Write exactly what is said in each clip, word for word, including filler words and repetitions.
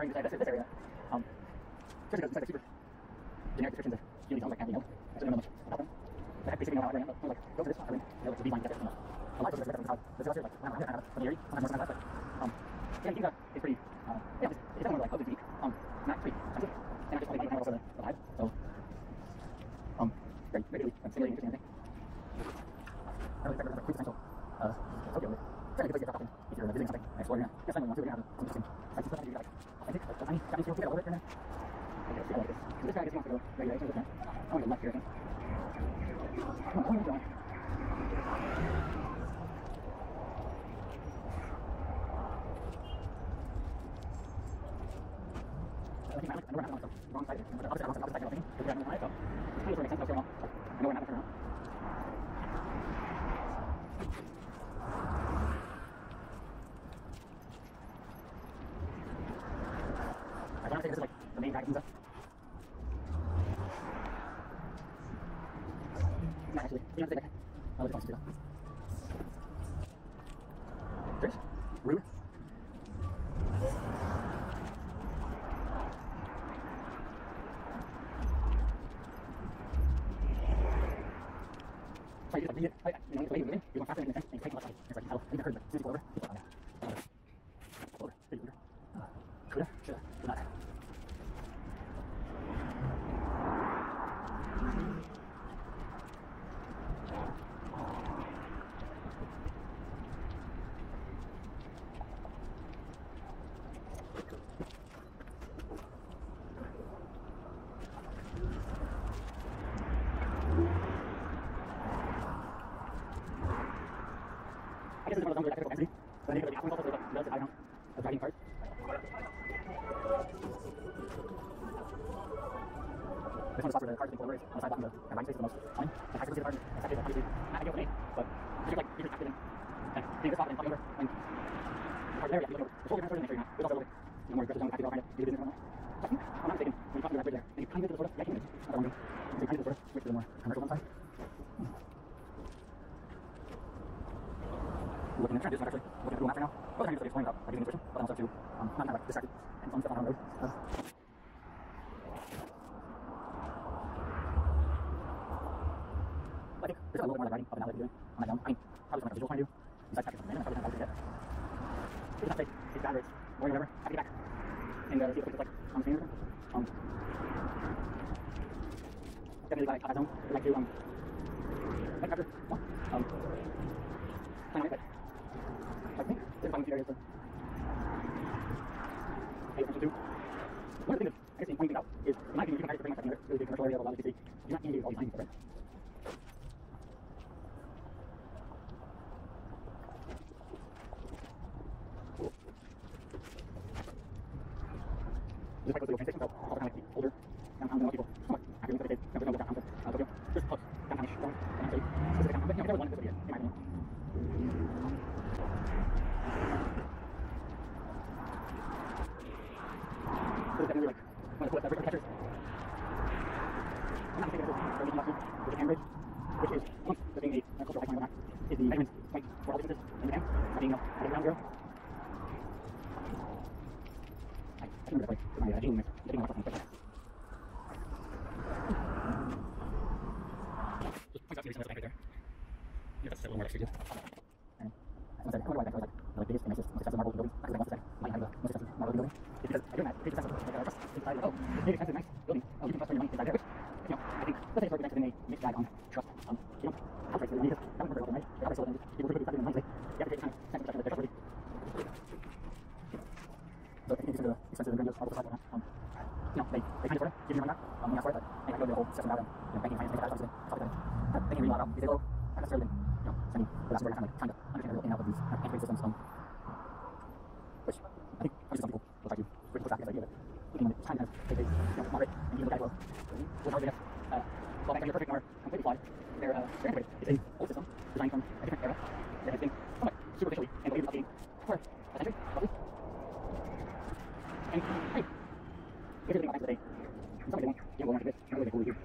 where you say this, this area, um, especially because it's like super generic descriptions of community zones, like county, you know, I don't know much about them. But I basically know how I am, but like, go to this one, I mean, you know, like, the B line, you get this, you know, a lot of those are how the zero like, around here, kind of, from the area, sometimes more, sometimes less, but, um, yeah, Ginza is pretty, um, yeah, it's, it's definitely like, oh, it's unique, um, not pretty expensive, and I just want to also the, the vibe, so, um, very, very, really, um, stimulating, interesting, I think. I really expect there's like huge potential, uh, Tokyo, like, trying to get to drop off if you're visiting something and exploring, yeah, yes, I want to, we're gonna have some interesting sites and stuff, you got like, authentic, like, tiny, Japanese feel, you get over it, and then, okay, let's go like this, so this guy just wants to go regular, so different, I want to go left here, I think. Come on, I want to go on. I think I know we're not on the wrong side here. But obviously, I'm on the opposite side of the thing. Because we have no one on it, so it kind of makes sense what's going on. I know we're not going to turn around. I want to say this is like the main guy, Ginza. Not actually. We have to take it. I'll let it go. Fish. Rude. So you just like read it, like, you know, the way you're moving, you're going faster than anything, and you're taking less time. It's like, hell, I think I heard that. As soon as you go over, you go over. Go over. There you go. Kuda? Sure. Do not. I guess this is one of those zones where technical density, so I think it'll be happening also for the relative high amount of driving cars. This one is the spot where the cars are being pulled over, is on the sidewalk in the riding space the most common. The high frequency of the cars is actually obviously not ideal for me, but if you're like, if you're active in like, being this spot and talking over, and the cars there, you have to be looking over the shoulder and make sure you're not. There's also a little bit you know, more aggressive zone active behind it, do the business going on. But I think, I'm not mistaken, when you cross through that bridge there, and you kind of get to the sort of, yeah, you can that's what I'm doing. So you kind of get to the sort of, switch to the more commercial one side. Looking at trying to do this actually, looking at Google Maps right now. Both trying to explain about like, nutrition, but also to um, not kind of like distracted and fun stuff on the road. Uh, I think there's a little bit more like riding up and down that you're doing on that down. I mean, probably from like a visual point of view, besides practice from the probably not how to get. It's not safe, it's bad roads, or whatever. I have to get back and uh, see if it's like on the screen or something. Um, definitely got like out of zone. I'd like to um, like after one, um, kind of like I think there's one areas to pay attention to. One of the things that's interesting pointing out is, in my opinion, you can pretty much have another really big commercial area of a lot of the city. You're not inundated all these tiny people, right? This is like the train station, so all the kind of like the older downtown than most people somewhat active in the city. You know, there's no downtown to uh, Tokyo. There's close downtownish zone, but not really specific downtown. But you know, there's never one in the city, in my opinion. So it's definitely like one of the coolest bridge catchers. I'm not mistaken, this is the Ginza with the Japan Bridge, which is, amongst this being a uh, cultural icon and whatnot, is the measurement point for all distances in Japan, not being, you know, not being ground zero. I, I can remember that point, because my uh, Gene is getting my myself on the quick. Just points out to me some of this right there. Yeah, that's a little more extra, too. And I wonder why that was like the biggest and nicest, most expensive marble building. Not because I want to say might have the most expensive marble building. It's because I do that. It's expensive. Like uh, just inside, like, oh, it's big, expensive, nice building. Oh, you can trust your money inside there. Which, you know, I think let's say it's more connected than a mixed bag on trust. Um, you know, outright really because that would work very well, right? They're outright sold and people who could be trusted in money, you have to create the kind of sense of perception that they're trustworthy. So I think these are the expensive and grandiose marble facades. Um, you know, they they kind of sort of give you money back. Um, when you ask for it, but I think I go the whole system about it. You know, banking, finance, things like that. Obviously, stuff like that. But they can read a lot about. Is it low? Not necessarily. You know, spending the last word kind of like trying to understand the real in and out of these uh, antiquated systems. Um, which I think obviously some people will try to really push back against the idea that even when it's time to kind of take a you know, moderate and you look at it well, with our data, uh, well, back when you're perfect or completely flawed, they're, uh, they're antiquated. It's an old system designed from a different era that has been somewhat superficially and believed updating for a century, probably. And hey, here's the thing about back to the day. Somebody they won't gamble around like this. Can't really get cool with you.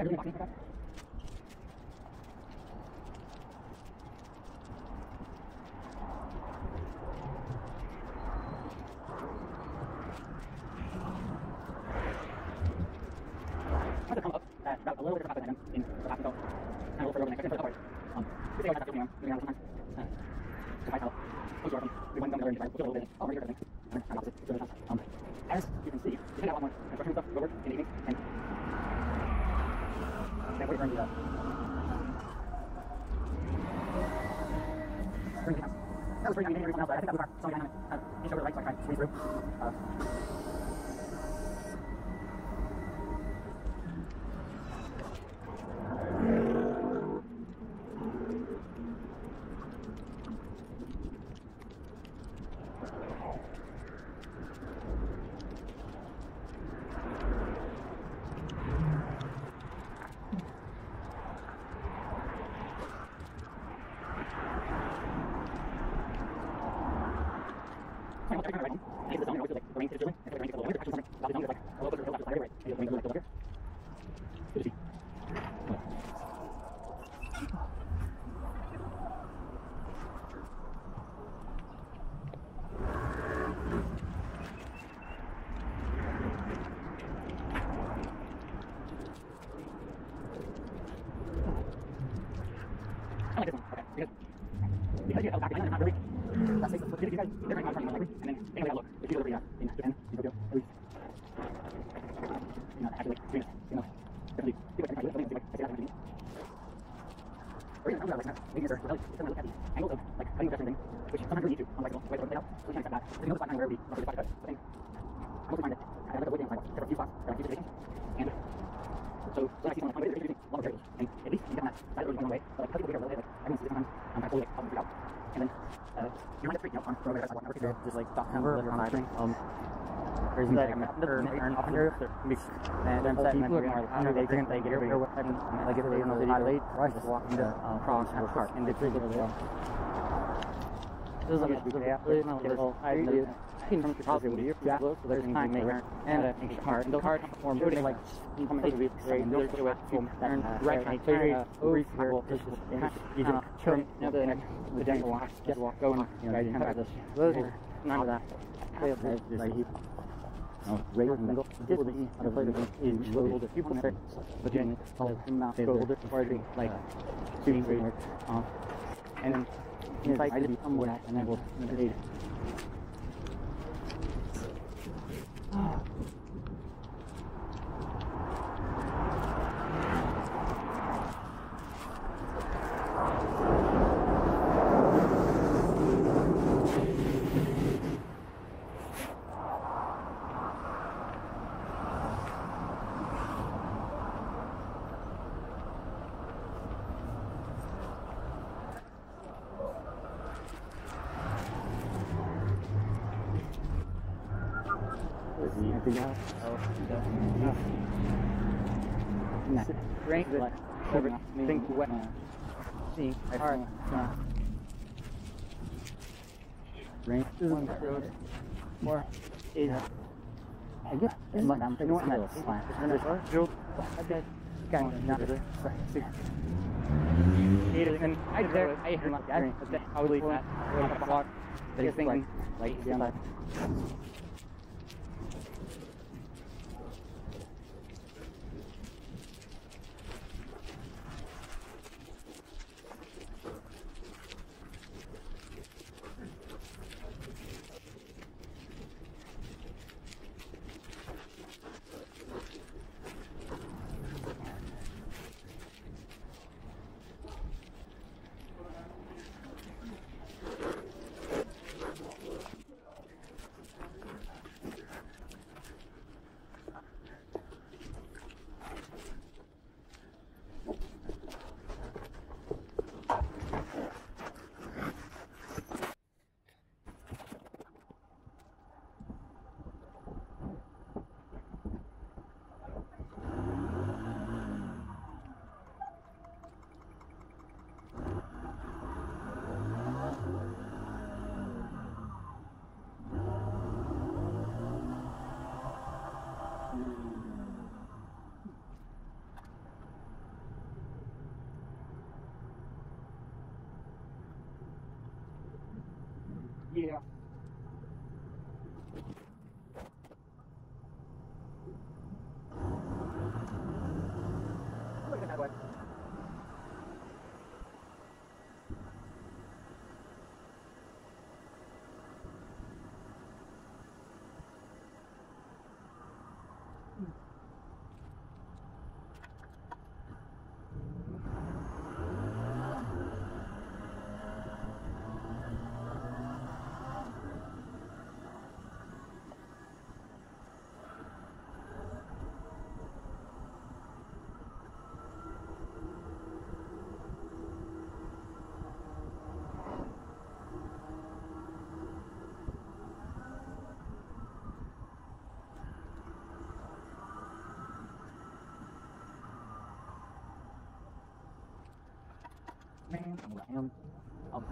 I really walking like that? I have to come up at about a little bit of a than I am in the back, so kind of a little further over the next, I can put it upward. Um, we say like that's moving around, moving around sometimes. Uh, so if I tell, oh, you're from, we want to go together and we'll do a little bit, oh, we're here for everything. And then kind of opposite, so there's um, as you can see, you tend to have a lot more construction stuff over in the evening, and that way during the, uh, during the house. That was pretty ninety degrees on the outside. I think that was our seventy-nine uh, inch over the right, so I tried to squeeze through. Uh, I don't know, right home. And it's the zone, and always feels like the rain is drilling. And so the rain gets a little winter, actually something about the zone is like a little closer to the hill, actually, right? And the rain goes like over here. Good to see. I like this one. Okay, because because you have back behind and not really that space. So you guys, they're right now trying to like, and then they know that look. If you go over uh, in Japan, in Tokyo, at least, you know, actually, doing this, you know, definitely people can try to do it. Like, I say that when I do it. Or even something like that, maybe you're really, you're look at the angles of like cutting the thing, which sometimes you need to on bicycle, the way to put it out. So you can't cut that. So you know the spot time where it would be roughly forty-five cuts. But then I mostly find that I have like a weight on like there are a few spots that I keep positions, and so when I see someone like, oh, they're using long materials, and at least you get that side really going away. But like because people here, like everyone sees it sometimes, I'm kind of fully like helping it out, and then uh, you might get freaked out on road sidewalk network. Just like stop number on my string. Um, there's like a turn off here, and then people are more they think they get here what happened, like if they in the city late, right, just walking the cross and park in the tree over there. This is like a good athlete, no little I do. I think from the top of the year, yeah, so there's time to make and I think the car, and the car form really like you come into the very good to it from turn right right turn over here, just you can turn the next the dental walk, just walk going, you know, you have this. Those are none of that. Like he Oh, right and go. This will be on the plate of is loaded a few points, but then follow him out go a bit farther, like shooting right, um, and then his bike will be somewhere, and then we'll meditate. Anything else? Oh, no. No. Rain, like, over, think wet. See, hard. Rain is on the road. Or is, I guess, it's like I'm taking one of those. Fine. Drill. Okay. Going down to the and I there, I hear my dad. I would leave that. I would walk. They're thinking, like, down there. man. I don't know where I am. Um,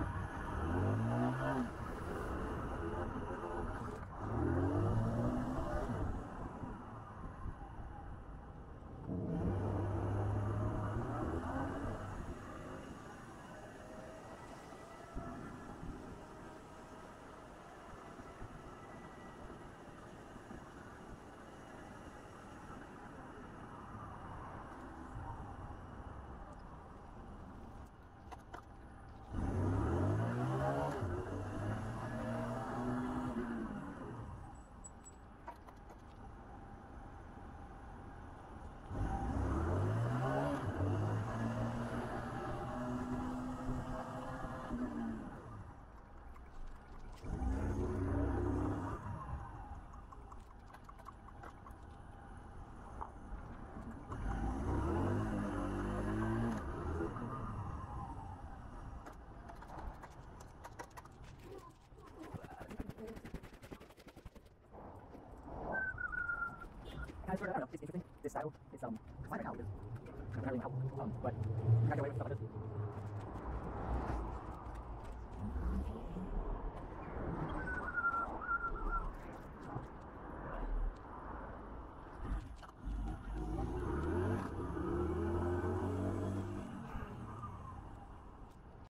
I sort of, I don't know, it's interesting, this style, it's, um, it's fine right now, because I'm not really out, um, but you can get away with stuff like this.